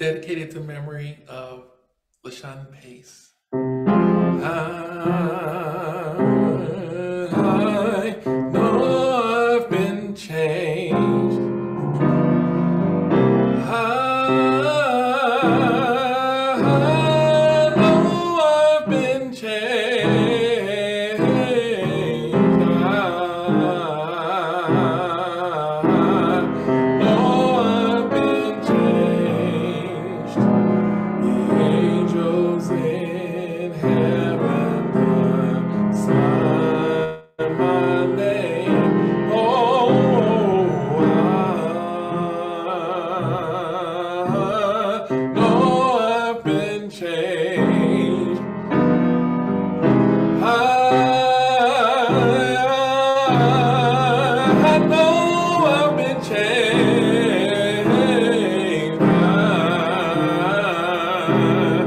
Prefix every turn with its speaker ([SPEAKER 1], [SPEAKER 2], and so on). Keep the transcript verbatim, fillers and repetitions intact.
[SPEAKER 1] dedicated to memory of LaShawn Pace. I, I know I've been changed. I, I know I've been changed. I know I've been changed. The angels in heaven sign my name. Oh, I know I've been changed. I, I know I've been changed. I,